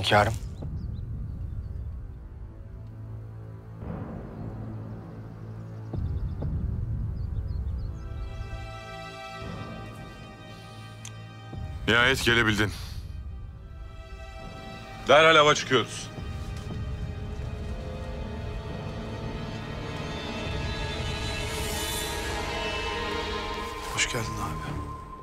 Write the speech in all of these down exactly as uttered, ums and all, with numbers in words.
Hünkârım. Nihayet gelebildin. Derhal hava çıkıyoruz. Hoş geldin abi.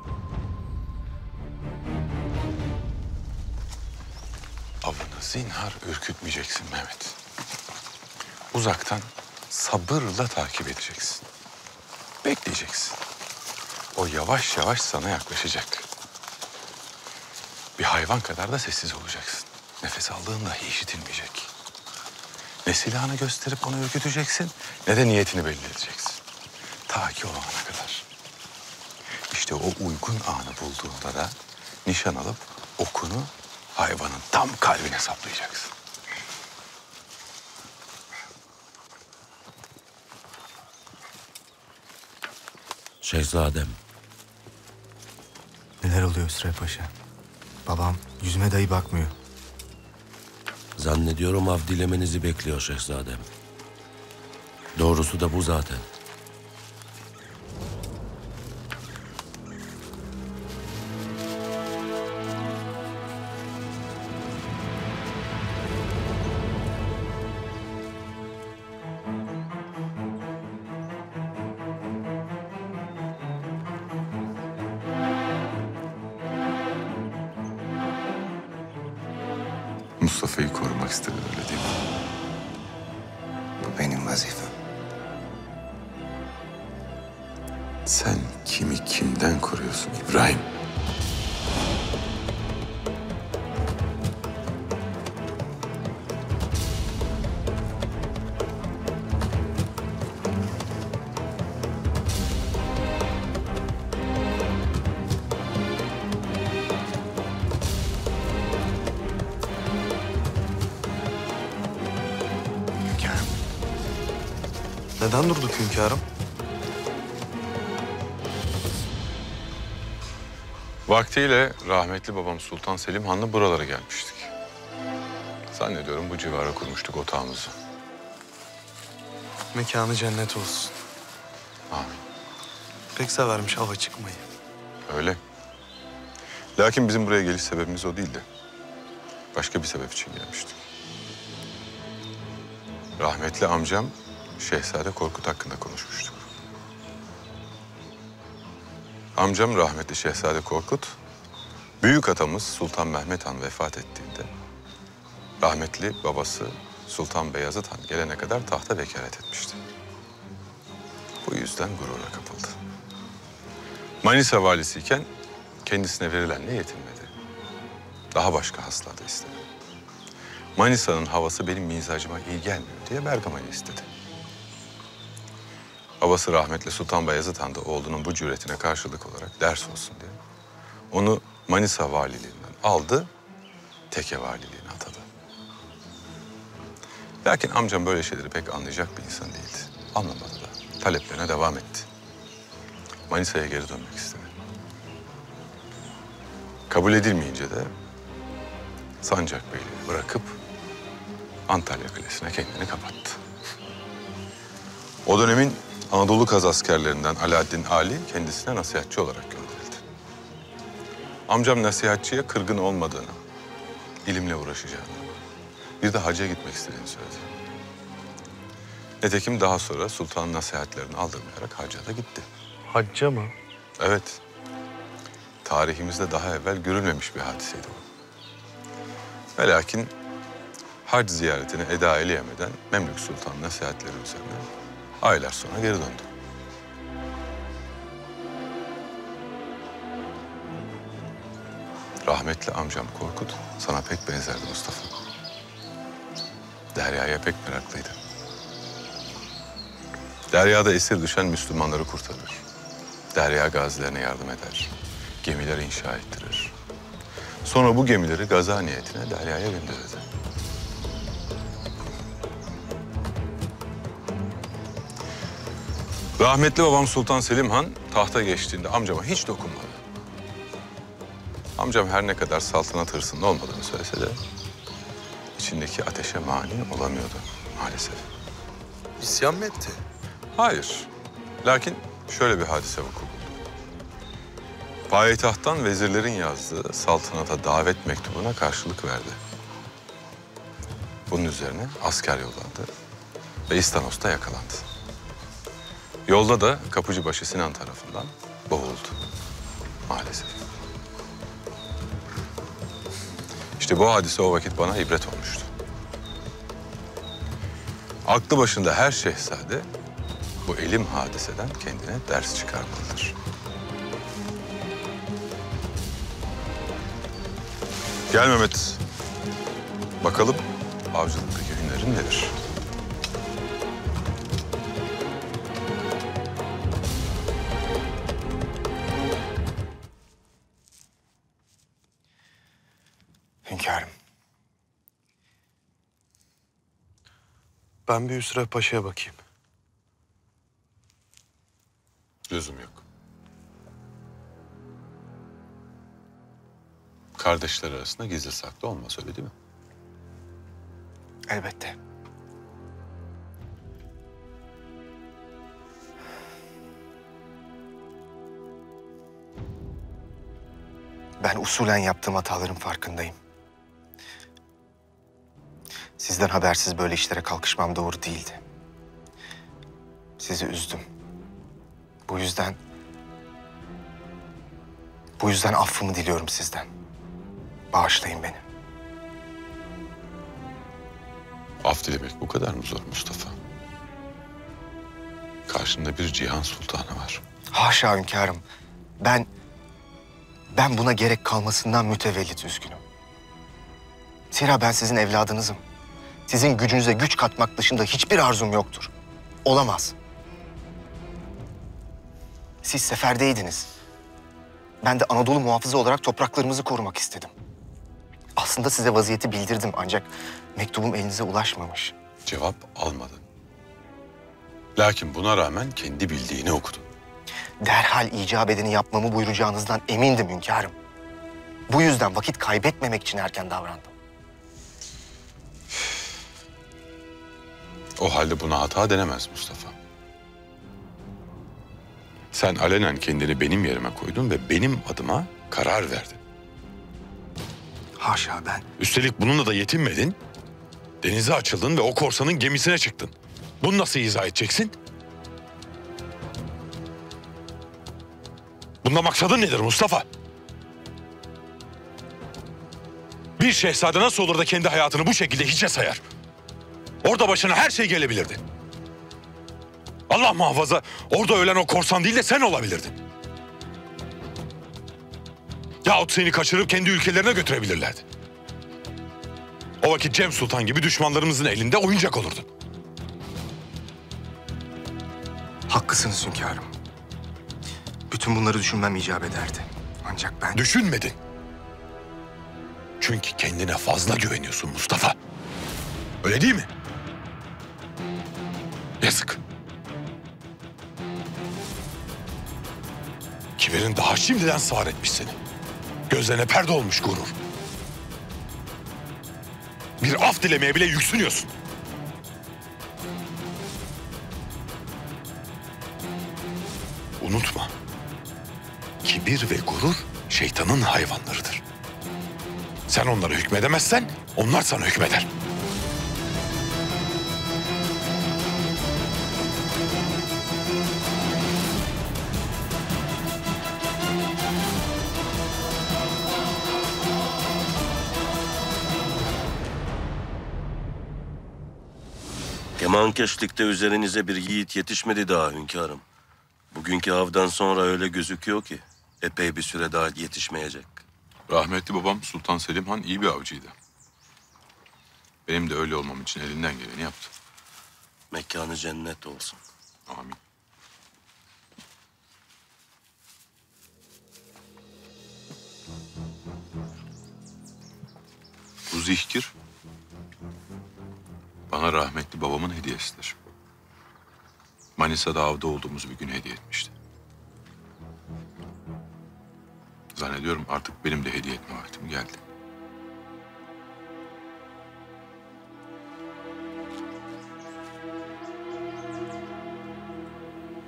Avını zinhar ürkütmeyeceksin Mehmet. Uzaktan sabırla takip edeceksin. Bekleyeceksin. O yavaş yavaş sana yaklaşacak. Bir hayvan kadar da sessiz olacaksın. Nefes aldığın dahi işitilmeyecek. Ne silahını gösterip onu ürküteceksin, ne de niyetini belli edeceksin. Ta ki o ana kadar. İşte o uygun anı bulduğunda da nişan alıp okunu hayvanın tam kalbine saplayacaksın. Şehzadem. Neler oluyor Süreyya Paşa? Babam yüzüme dahi bakmıyor. Zannediyorum av dilemenizi bekliyor şehzadem. Doğrusu da bu zaten. Mustafa'yı korumak istedin, öyle değil mi? Bu benim vazifem. Sen kimi kimden koruyorsun İbrahim? Hünkârım. Neden durduk hünkârım? Vaktiyle rahmetli babam Sultan Selim Han'la buralara gelmiştik. Zannediyorum bu civara kurmuştuk otağımızı. Mekanı cennet olsun. Amin. Pek severmiş hava çıkmayı. Öyle. Lakin bizim buraya geliş sebebimiz o değildi. Başka bir sebep için gelmiştik. Rahmetli amcam Şehzade Korkut hakkında konuşmuştuk. Amcam rahmetli Şehzade Korkut, büyük atamız Sultan Mehmet Han vefat ettiğinde rahmetli babası Sultan Beyazıt Han gelene kadar tahta vekalet etmişti. Bu yüzden gurura kapıldı. Manisa valisiyken kendisine verilenle yetinmedi. Daha başka haslar da istedi. Manisa'nın havası benim mizacıma iyi gelmiyor diye Bergama'yı istedi. Babası rahmetli Sultan Beyazıt Han da oğlunun bu cüretine karşılık olarak ders olsun diye onu Manisa valiliğinden aldı, Teke valiliğine atadı. Lakin amcam böyle şeyleri pek anlayacak bir insan değildi. Anlamadı da taleplerine devam etti. Manisa'ya geri dönmek istedi. Kabul edilmeyince de Sancak Beyliği bırakıp Antalya Kalesi'ne kendini kapattı. O dönemin Anadolu Kaz askerlerinden Alaaddin Ali kendisine nasihatçi olarak gönderildi. Amcam nasihatçiye kırgın olmadığını, ilimle uğraşacağını, bir de hacca gitmek istediğini söyledi. Nitekim daha sonra sultanın nasihatlerini aldırmayarak hacca da gitti. Hacca mı? Evet, tarihimizde daha evvel görülmemiş bir hadiseydi bu. Ve lakin hac ziyaretini eda edemeden Memlük Sultan nasihatleri üzerine aylar sonra geri döndü. Rahmetli amcam Korkut sana pek benzerdi Mustafa. Derya'ya pek meraklıydı. Derya'da esir düşen Müslümanları kurtarır. Derya gazilerine yardım eder. Gemiler inşa ettirir. Sonra bu gemileri gaza niyetine Derya'ya gönderirdi. Rahmetli babam Sultan Selim Han tahta geçtiğinde amcama hiç dokunmadı. Amcam her ne kadar saltanat hırsında olmadığını söylese de içindeki ateşe mani olamıyordu maalesef. İsyan mı etti? Hayır. Lakin şöyle bir hadise vuku buldu. Payitahttan vezirlerin yazdığı saltanata davet mektubuna karşılık verdi. Bunun üzerine asker yollandı ve İstanos'ta yakalandı. Yolda da Kapıcıbaşı Sinan tarafından boğuldu maalesef. İşte bu hadise o vakit bana ibret olmuştu. Aklı başında her şehzade bu elim hadiseden kendine ders çıkarmalıdır. Gel Mehmet. Bakalım avcılıktaki hünerin nedir? Hünkârım. Ben bir Hüsrev Paşa'ya bakayım. Lüzum yok. Kardeşler arasında gizli saklı olmaz, öyle değil mi? Elbette. Ben usulen yaptığım hataların farkındayım. Sizden habersiz böyle işlere kalkışmam doğru değildi. Sizi üzdüm. Bu yüzden... Bu yüzden affımı diliyorum sizden. Bağışlayın beni. Af dilemek bu kadar mı zor Mustafa? Karşında bir cihan sultanı var. Haşa hünkârım. Ben... Ben buna gerek kalmasından mütevellit üzgünüm. Zira ben sizin evladınızım. Sizin gücünüze güç katmak dışında hiçbir arzum yoktur. Olamaz. Siz seferdeydiniz. Ben de Anadolu muhafızı olarak topraklarımızı korumak istedim. Aslında size vaziyeti bildirdim ancak mektubum elinize ulaşmamış. Cevap almadın. Lakin buna rağmen kendi bildiğini okudun. Derhal icap edeni yapmamı buyuracağınızdan emindim hünkârım. Bu yüzden vakit kaybetmemek için erken davrandım. O halde buna hata denemez Mustafa. Sen alenen kendini benim yerime koydun ve benim adıma karar verdin. Haşa ben... Üstelik bununla da yetinmedin. Denize açıldın ve o korsanın gemisine çıktın. Bunu nasıl izah edeceksin? Bunda maksadın nedir Mustafa? Bir şehzade nasıl olur da kendi hayatını bu şekilde hiçe sayar? Orada başına her şey gelebilirdi. Allah muhafaza, orada ölen o korsan değil de sen olabilirdin. Yahut seni kaçırıp kendi ülkelerine götürebilirlerdi. O vakit Cem Sultan gibi düşmanlarımızın elinde oyuncak olurdun. Haklısınız hünkârım. Bütün bunları düşünmem icap ederdi. Ancak ben... Düşünmedin. Çünkü kendine fazla güveniyorsun Mustafa. Öyle değil mi? Yazık. Kiberin daha şimdiden sağır etmiş seni. Gözlerine perde olmuş gurur. Bir af dilemeye bile yüksünüyorsun. Unutma. Kibir ve gurur şeytanın hayvanlarıdır. Sen onlara hükmedemezsen onlar sana hükmeder. Kemankeşlikte üzerinize bir yiğit yetişmedi daha hünkârım. Bugünkü avdan sonra öyle gözüküyor ki epey bir süre daha yetişmeyecek. Rahmetli babam Sultan Selim Han iyi bir avcıydı. Benim de öyle olmam için elinden geleni yaptı. Mekanı cennet olsun. Amin. Bu zihkir bana rahmetli babamın hediyesidir. Manisa'da avda olduğumuz bir gün hediye etmişti. Zannediyorum artık benim de hediye etme vaktim geldi.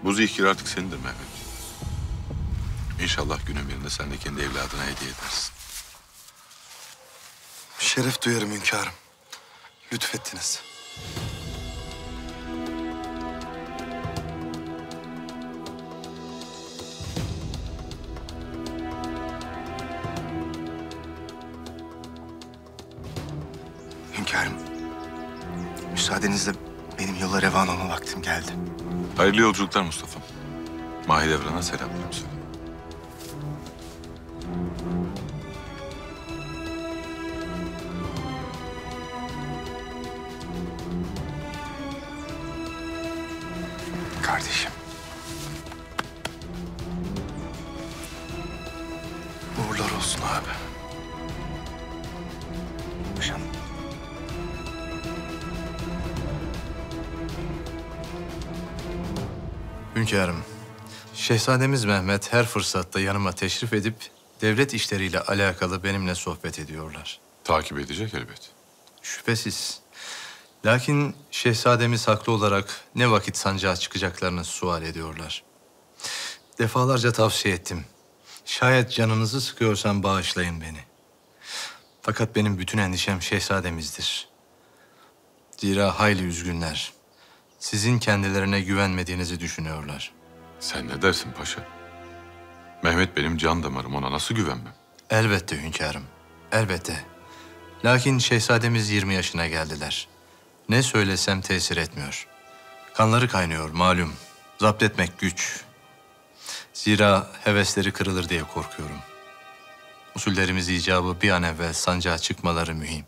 Bu zihkir artık senindir Mehmet. İnşallah günün birinde sen de kendi evladına hediye edersin. Şeref duyarım hünkârım. Lütfettiniz. Hünkârım, müsaadenizle benim yola revan olma vaktim geldi. Hayırlı yolculuklar Mustafa'm. Mahidevran'a selamlarım söyle. Kardeşim. Uğurlar olsun abi. Paşam. Hünkârım, Şehzademiz Mehmet her fırsatta yanıma teşrif edip devlet işleriyle alakalı benimle sohbet ediyorlar. Takip edecek elbet. Şüphesiz. Lakin şehzademiz haklı olarak ne vakit sancağa çıkacaklarını sual ediyorlar. Defalarca tavsiye ettim. Şayet canınızı sıkıyorsam bağışlayın beni. Fakat benim bütün endişem şehzademizdir. Zira hayli üzgünler. Sizin kendilerine güvenmediğinizi düşünüyorlar. Sen ne dersin paşa? Mehmet benim can damarım, ona nasıl güvenmem? Elbette hünkârım, elbette. Lakin şehzademiz yirmi yaşına geldiler. Ne söylesem tesir etmiyor. Kanları kaynıyor malum. Zapt etmek güç. Zira hevesleri kırılır diye korkuyorum. Usullerimiz icabı bir an evvel sancağa çıkmaları mühim.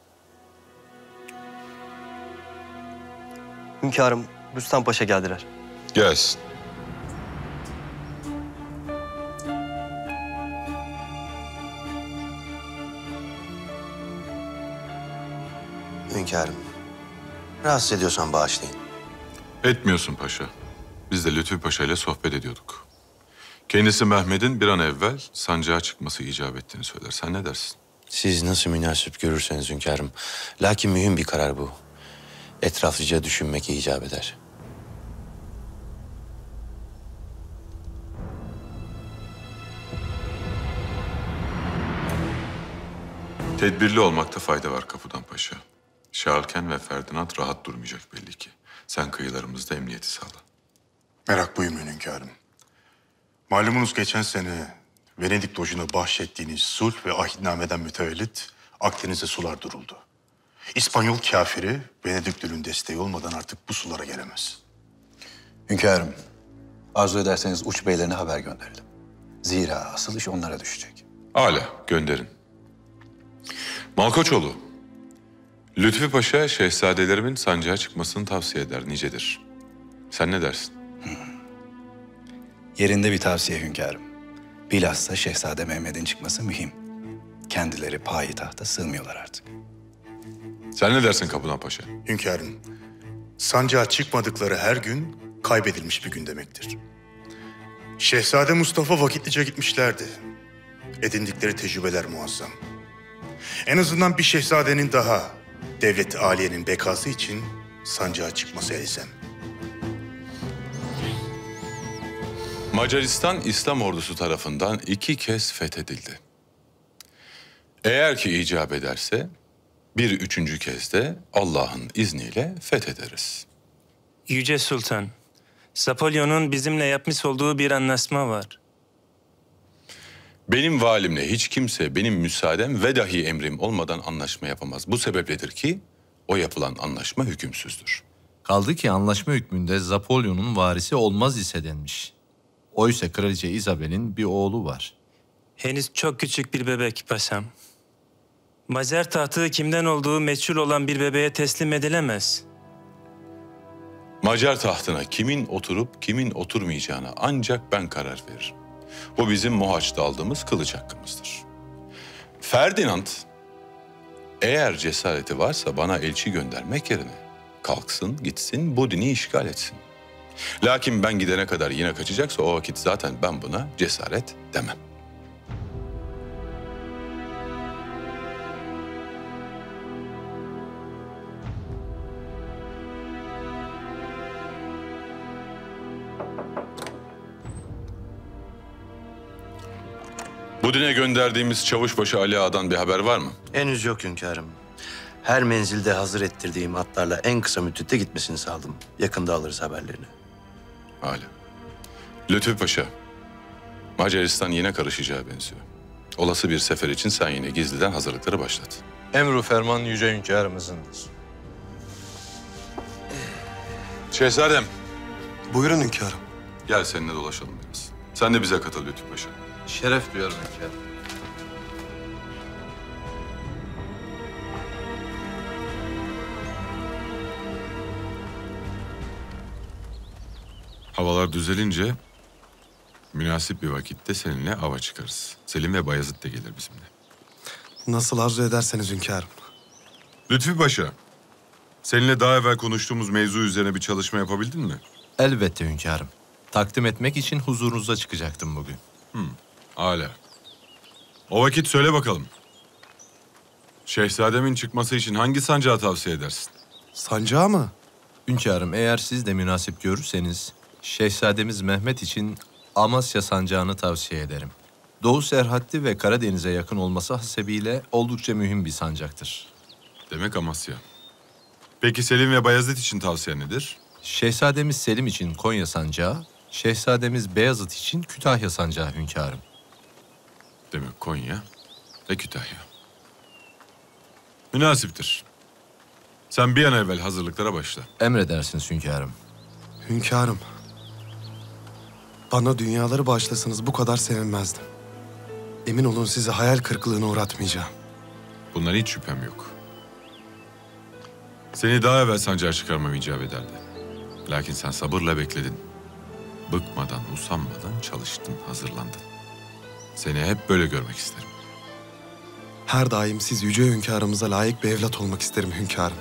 Hünkârım, Rüstem Paşa geldiler. Gelsin. Hünkârım, rahatsız ediyorsan bağışlayın. Etmiyorsun paşa. Biz de Lütfü Paşa ile sohbet ediyorduk. Kendisi Mehmet'in bir an evvel sancağa çıkması icap ettiğini söyler. Sen ne dersin? Siz nasıl münasip görürseniz hünkârım. Lakin mühim bir karar bu. Etraflıca düşünmek icap eder. Tedbirli olmakta fayda var Kapıdan Paşa. Şarlken ve Ferdinand rahat durmayacak belli ki. Sen kıyılarımızda emniyeti sağla. Merak buyurmayın hünkârım. Malumunuz geçen sene Venedik Doju'na bahşettiğiniz sulh ve ahitnameden mütevellit Akdeniz'e sular duruldu. İspanyol kafiri Venediklül'ün desteği olmadan artık bu sulara gelemez. Hünkârım, arzu ederseniz uç beylerine haber gönderelim. Zira asıl iş onlara düşecek. Âlâ, gönderin. Malkoçoğlu, Lütfü Paşa şehzadelerimin sancağa çıkmasını tavsiye eder nicedir. Sen ne dersin? Yerinde bir tavsiye hünkârım. Bilhassa Şehzade Mehmet'in çıkması mühim. Kendileri payitahta sığmıyorlar artık. Sen ne dersin Kapıdan Paşa? Hünkârım, sancağa çıkmadıkları her gün kaybedilmiş bir gün demektir. Şehzade Mustafa vakitlice gitmişlerdi. Edindikleri tecrübeler muazzam. En azından bir şehzadenin daha devlet-i aliyenin bekası için sancağa çıkması elzem. Macaristan İslam ordusu tarafından iki kez fethedildi. Eğer ki icap ederse bir üçüncü kez de Allah'ın izniyle fethederiz. Yüce Sultan, Zapolyon'un bizimle yapmış olduğu bir anlaşma var. Benim valimle hiç kimse benim müsaadem ve dahi emrim olmadan anlaşma yapamaz. Bu sebepledir ki o yapılan anlaşma hükümsüzdür. Kaldı ki anlaşma hükmünde Zapolyon'un varisi olmaz ise denmiş. Oysa Kraliçe Isabel'in bir oğlu var. Henüz çok küçük bir bebek paşam. Macar tahtı kimden olduğu meçhul olan bir bebeğe teslim edilemez. Macar tahtına kimin oturup kimin oturmayacağına ancak ben karar veririm. Bu bizim Mohaç'ta aldığımız kılıç hakkımızdır. Ferdinand, eğer cesareti varsa bana elçi göndermek yerine kalksın, gitsin, Budin'i işgal etsin. Lakin ben gidene kadar yine kaçacaksa o vakit zaten ben buna cesaret demem. Budin'e gönderdiğimiz Çavuşbaşı Ali Ağa'dan bir haber var mı? Henüz yok hünkârım. Her menzilde hazır ettirdiğim atlarla en kısa müddette gitmesini sağladım. Yakında alırız haberlerini. Hala. Lütfü Paşa, Macaristan yine karışacağı benziyor. Olası bir sefer için sen yine gizliden hazırlıkları başlat. Emru ferman yüce hünkârımızındır. Şehzadem, Buyurun hünkârım. gel seninle dolaşalım biraz. Sen de bize katıl Lütfü Paşa. Şeref duyarım hünkârım. Havalar düzelince münasip bir vakitte seninle ava çıkarız. Selim ve Bayezid de gelir bizimle. Nasıl arzu ederseniz hünkârım. Lütfü Paşa, seninle daha evvel konuştuğumuz mevzu üzerine bir çalışma yapabildin mi? Elbette hünkârım. Takdim etmek için huzurunuza çıkacaktım bugün. Âlâ. O vakit söyle bakalım. Şehzademin çıkması için hangi sancağı tavsiye edersin? Sancağı mı? Hünkârım, eğer siz de münasip görürseniz Şehzademiz Mehmet için Amasya sancağını tavsiye ederim. Doğu Serhaddi ve Karadeniz'e yakın olması hasebiyle oldukça mühim bir sancaktır. Demek Amasya. Peki Selim ve Bayezid için tavsiye nedir? Şehzademiz Selim için Konya sancağı, Şehzademiz Beyazıt için Kütahya sancağı hünkârım. Demek Konya ve Kütahya. Münasiptir. Sen bir an evvel hazırlıklara başla. Emredersiniz hünkârım. Hünkârım. Bana dünyaları bağışlasanız bu kadar sevinmezdim. Emin olun sizi hayal kırıklığına uğratmayacağım. Bundan hiç şüphem yok. Seni daha evvel sancağa çıkarmam icap ederdi. Lakin sen sabırla bekledin. Bıkmadan, usanmadan çalıştın, hazırlandın. Seni hep böyle görmek isterim. Her daim siz yüce hünkârımıza layık bir evlat olmak isterim hünkârım.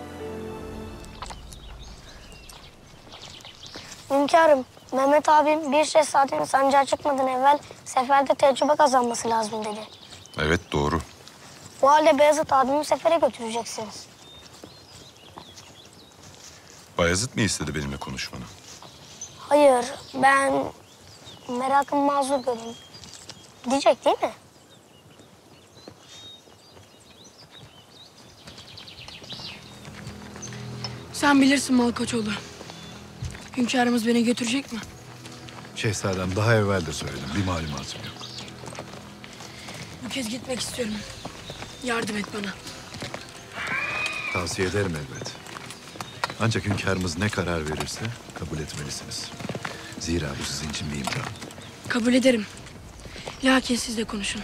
Hünkârım, Mehmet abim bir şehzadenin sancağa çıkmadan evvel seferde tecrübe kazanması lazım dedi. Evet, doğru. O halde Beyazıt abimi sefere götüreceksiniz. Bayezid mi istedi benimle konuşmanı? Hayır, ben merakım mazur göreyim. Diyecek değil mi? Sen bilirsin Malkoçoğlu. Hünkârımız beni götürecek mi? Şehzadem daha evvel de söyledim. Bir malumatım yok. Bu kez gitmek istiyorum. Yardım et bana. Tavsiye ederim elbet. Ancak hünkârımız ne karar verirse kabul etmelisiniz. Zira bu sizin için bir imtihan. Kabul ederim. Lakin siz de konuşun.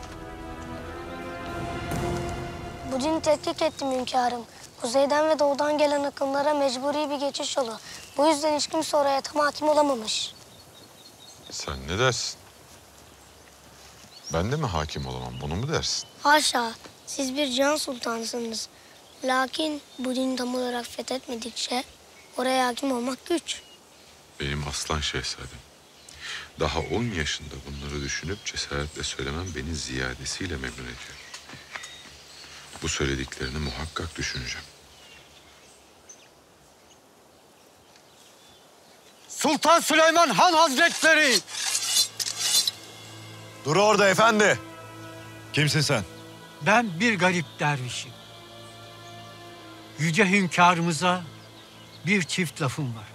Budin'i tetkik ettim hünkârım. Kuzeyden ve doğudan gelen akımlara mecburi bir geçiş yolu. Bu yüzden hiç kimse oraya tam hakim olamamış. Sen ne dersin? Ben de mi hakim olamam, bunu mu dersin? Haşa, siz bir can sultansınız. Lakin Budin'i tam olarak fethetmedikçe oraya hakim olmak güç. Benim aslan şehzadem. Daha on yaşında bunları düşünüp cesaretle söylemem beni ziyadesiyle memnun ediyor. Bu söylediklerini muhakkak düşüneceğim. Sultan Süleyman Han Hazretleri! Dur orada efendi. Kimsin sen? Ben bir garip dervişim. Yüce hünkârımıza bir çift lafım var.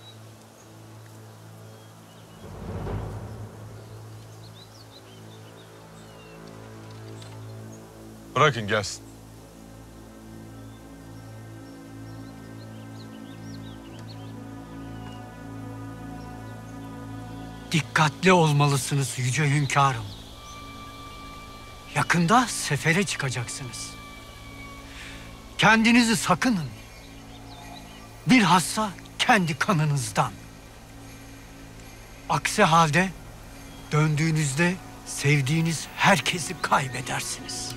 Bırakın gelsin. Dikkatli olmalısınız yüce hünkârım. Yakında sefere çıkacaksınız. Kendinizi sakının. Bilhassa kendi kanınızdan. Aksi halde döndüğünüzde sevdiğiniz herkesi kaybedersiniz.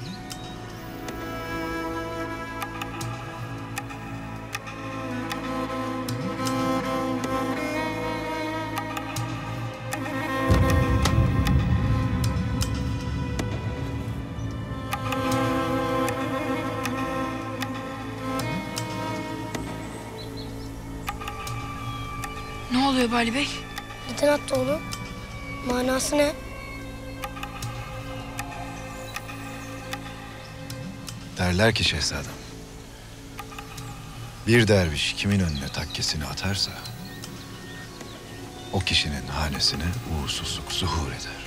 Ne oluyor Bali Bey? Neden attı onu? Manası ne? Derler ki şehzadem, bir derviş kimin önüne takkesini atarsa o kişinin hanesine uğursuzluk zuhur eder.